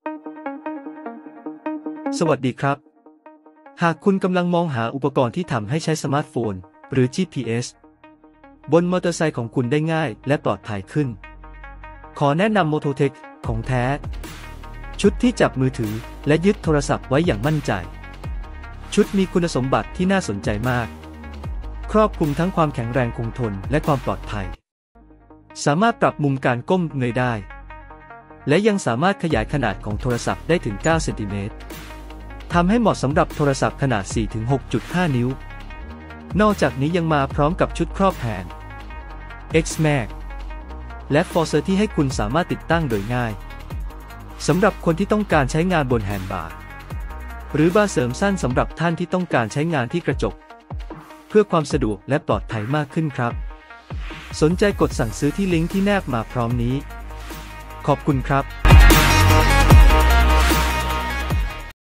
สวัสดีครับหากคุณกำลังมองหาอุปกรณ์ที่ทำให้ใช้สมาร์ทโฟนหรือ GPS บนมอเตอร์ไซค์ของคุณได้ง่ายและปลอดภัยขึ้นขอแนะนำ Mototech ของแท้ชุดที่จับมือถือและยึดโทรศัพท์ไว้อย่างมั่นใจชุดมีคุณสมบัติที่น่าสนใจมากครอบคลุมทั้งความแข็งแรงคงทนและความปลอดภัยสามารถปรับมุมการก้มเงยได้และยังสามารถขยายขนาดของโทรศัพท์ได้ถึง9 เซนติเมตรทำให้เหมาะสำหรับโทรศัพท์ขนาด 4-6.5 นิ้วนอกจากนี้ยังมาพร้อมกับชุดครอบแผง X-Mag และ Forcer ที่ให้คุณสามารถติดตั้งโดยง่ายสำหรับคนที่ต้องการใช้งานบนแฮนด์บาร์หรือบาร์เสริมสั้นสำหรับท่านที่ต้องการใช้งานที่กระจกเพื่อความสะดวกและปลอดภัยมากขึ้นครับสนใจกดสั่งซื้อที่ลิงก์ที่แนบมาพร้อมนี้ขอบคุณครับ